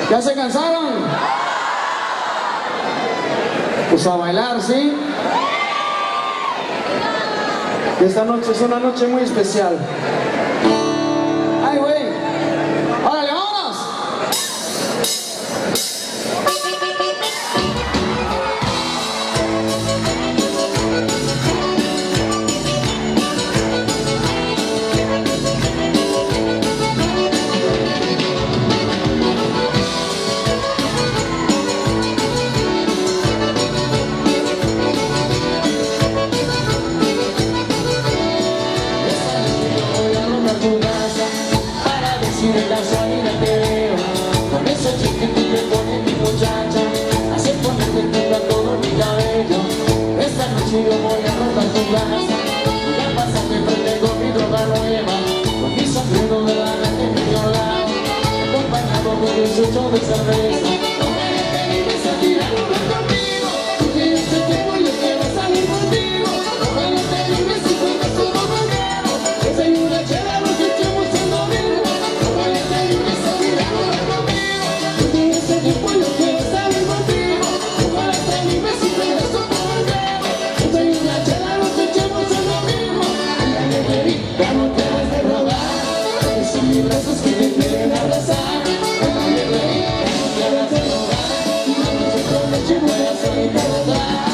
¿Ya se cansaron? Pues a bailar, ¿sí? Esta noche es una noche muy especial. ¡Ay, güey! ¡Órale, vámonos! De casualidad te veo con esos chistes que te pone mi muchacha, haces ponerte toda todo mi cabello. Esta noche yo voy a robar tu casa, voy a pasarte frente con mi droga nueva, con mi sombrero de lana en mi lado, acompañado con un chucho de cerveza. No me dejes a tirarme conmigo, porque este tiempo yo quiero salir contigo. No me dejes si fuimos solo conmigo, esa y una chela nos echamos en lo mismo. Brazos que me quieren abrazar, no te hagas de rogar, la noche con noche voy a salir a rodar.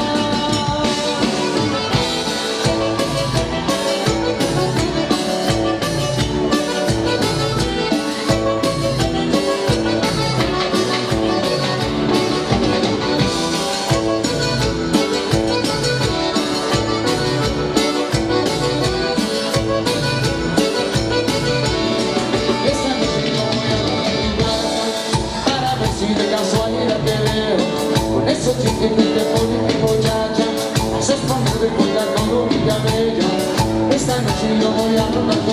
Esos chistes que te pone mi muchacha, haces poner de cuenta todo mi cabello. Esta noche yo voy a robar.